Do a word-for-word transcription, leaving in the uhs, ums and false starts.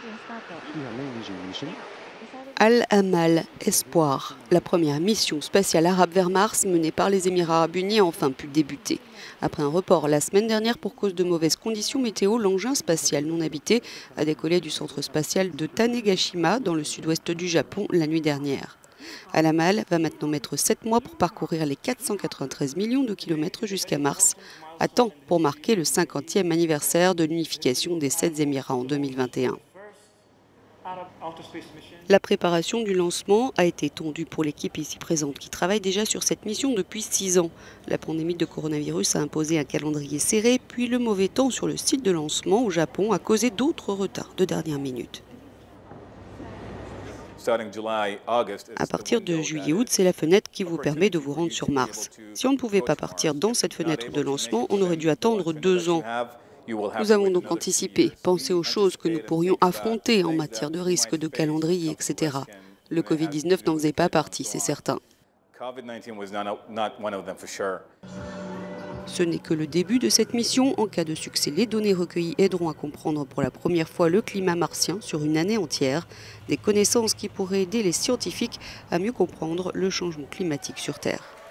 Al-Amal, Espoir, la première mission spatiale arabe vers Mars menée par les Émirats arabes unis a enfin pu débuter. Après un report la semaine dernière pour cause de mauvaises conditions météo, l'engin spatial non habité a décollé du centre spatial de Tanegashima dans le sud-ouest du Japon la nuit dernière. Al-Amal va maintenant mettre sept mois pour parcourir les quatre cent quatre-vingt-treize millions de kilomètres jusqu'à Mars, à temps pour marquer le cinquantième anniversaire de l'unification des sept Émirats en deux mille vingt et un. La préparation du lancement a été tendue pour l'équipe ici présente qui travaille déjà sur cette mission depuis six ans. La pandémie de coronavirus a imposé un calendrier serré, puis le mauvais temps sur le site de lancement au Japon a causé d'autres retards de dernière minute. À partir de juillet-août, c'est la fenêtre qui vous permet de vous rendre sur Mars. Si on ne pouvait pas partir dans cette fenêtre de lancement, on aurait dû attendre deux ans. Nous avons donc anticipé, pensé aux choses que nous pourrions affronter en matière de risque, de calendrier, et cetera. Le Covid dix-neuf n'en faisait pas partie, c'est certain. Ce n'est que le début de cette mission. En cas de succès, les données recueillies aideront à comprendre pour la première fois le climat martien sur une année entière. Des connaissances qui pourraient aider les scientifiques à mieux comprendre le changement climatique sur Terre.